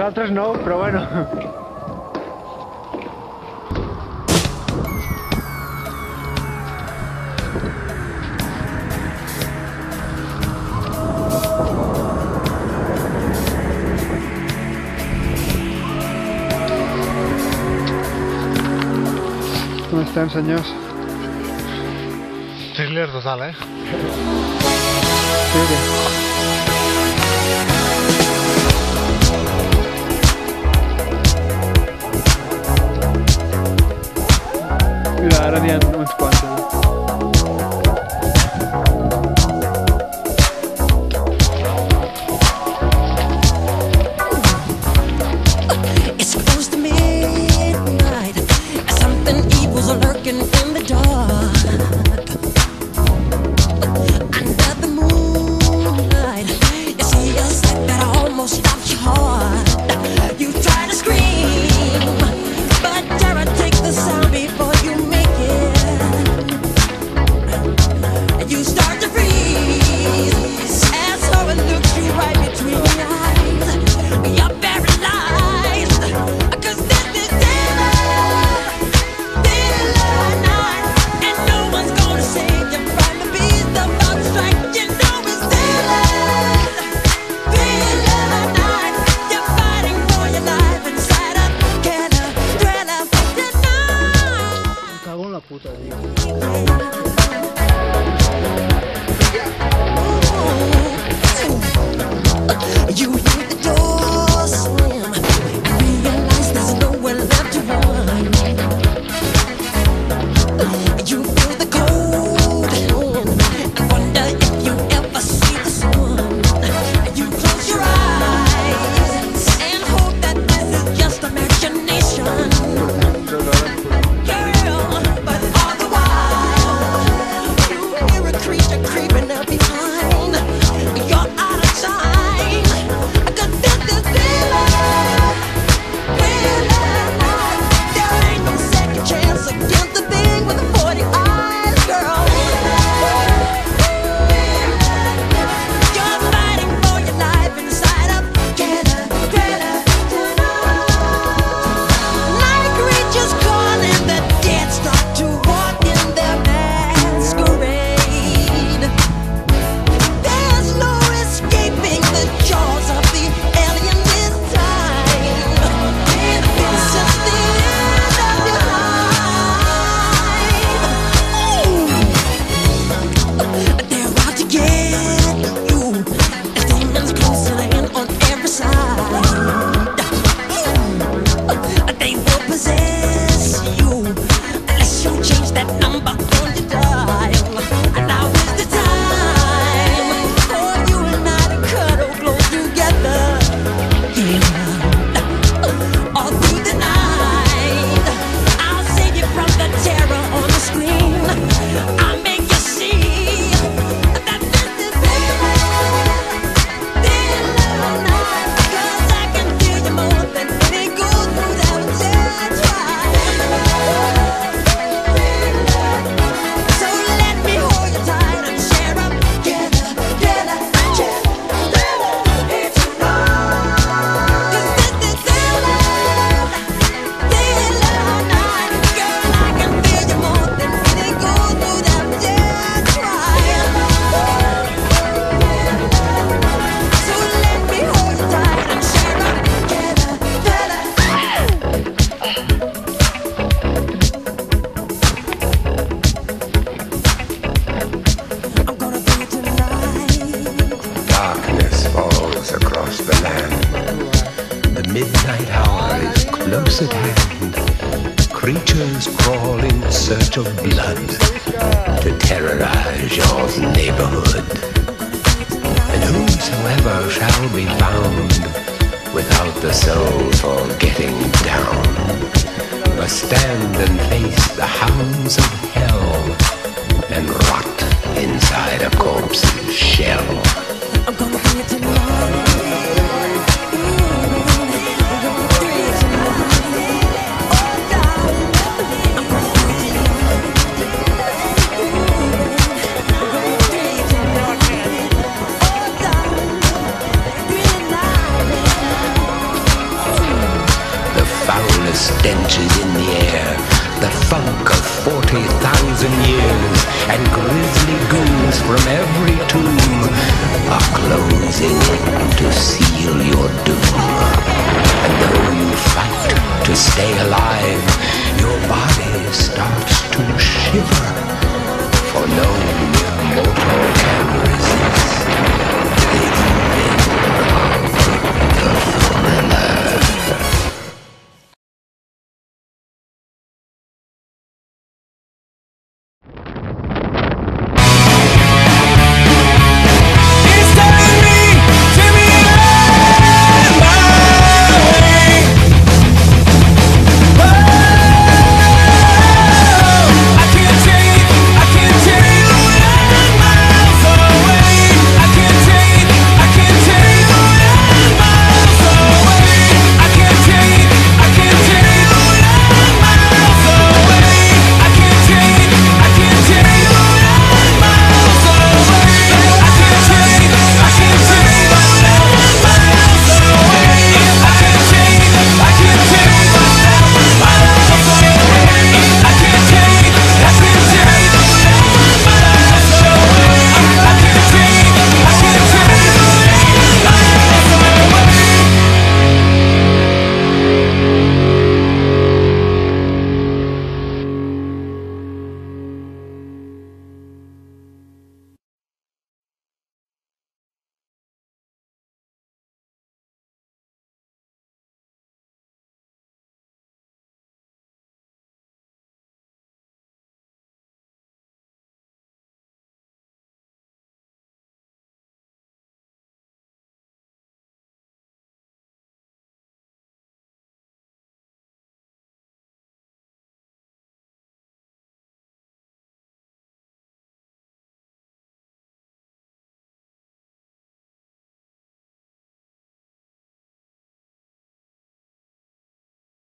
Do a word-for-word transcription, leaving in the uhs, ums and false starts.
Nosaltres no, però bueno. Com estem, senyors? Thriller total, eh? Sí, sí. Mira, ara n'hi ha uns quants. It's close to midnight. Something evil's lurking in the dark. Under the moonlight, you see a sight that almost stops your heart. You try to scream, but terror takes the sound before you make it. You start to freeze as horror looks you right between the eyes. You're paralyzed, 'cause this is Thriller, Thriller night, and no one's gonna save you from the beast about to strike. You know it's Thriller, Thriller night. You're fighting for your life inside a killer, thriller tonight. Em cago en la puta, tio. You hear the door slam and realize there's nowhere left to run. You feel the cold hand and wonder if you ever see the sun. You close your eyes and hope that this is just imagination. Girl, but all the while you hear a creature creeping up behind. You're out of time, 'cause this is Thriller, Thriller night. There ain't no second chance against the thing with the forty eyes, girl. You're fighting for your life inside a killer, thriller tonight. Night creatures calling, the dead start to walk in their masquerade. There's no escaping the jaws of the alien this time. Since the end of your life, they're out to get you. The demons closing in on every side. They will possess you unless you change that number on your dial. Now is the time for you and I to cuddle close together. Yeah. All through the night, I'll save you from the terror on the screen. I'll make you see that this is Thriller, Thriller night. 'Cause I can feel you more than any goes through that dead drive. So let me hold you tight and share up together, together, together. It's tonight. 'Cause this is Thriller, Thriller night. Girl, I can feel you more than any goes through that dead drive. So let me hold you tight and share up together, together. I'm gonna do it tonight. Darkness falls across the land. The midnight hour is close at hand. Creatures crawl in search of blood to terrorize your neighborhood. And whosoever shall be found without the soul for getting down must stand and face the hounds of hell and rot inside a corpse's shell. I'm gonna bring it tonight. The stench is in the air, the funk of forty thousand years, and grisly ghouls from every tomb are closing in to seal your doom. And though you fight to stay alive, your body starts to shiver, for no